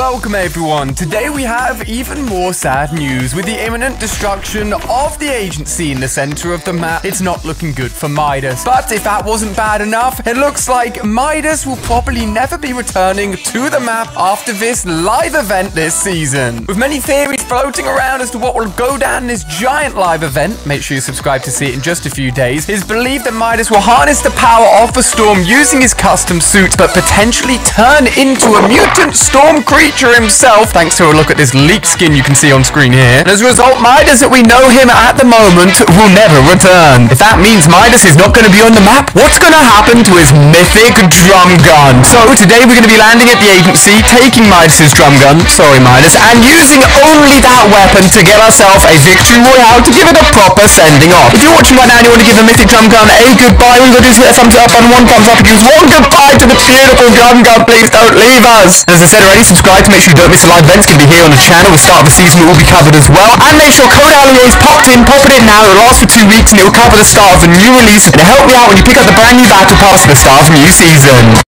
Welcome everyone. Today we have even more sad news. With the imminent destruction of the agency in the center of the map, it's not looking good for Midas. But if that wasn't bad enough, it looks like Midas will probably never be returning to the map after this live event this season. With many theories floating around as to what will go down in this giant live event, make sure you subscribe to see it in just a few days, it's believed that Midas will harness the power of the storm using his custom suit, but potentially turn into a mutant storm creature himself, thanks to a look at this leaked skin you can see on screen here. And as a result, Midas, that we know him at the moment, will never return. If that means Midas is not going to be on the map, what's going to happen to his mythic drum gun? So today we're going to be landing at the agency, taking Midas's drum gun, sorry Midas, and using only that weapon to get ourselves a victory royale to give it a proper sending off. If you're watching right now and you want to give the mythic drum gun a goodbye, all you got to do is hit a thumbs up and one thumbs up and use one goodbye to the beautiful drum gun. Please don't leave us. As I said already, subscribe to make sure you don't miss the live events. Going to be here on the channel. The start of the season will be covered as well. And make sure Code Alloy is popped in, pop it in now. It will last for 2 weeks and it will cover the start of the new release and help me out when you pick up the brand new battle pass at the start of the new season.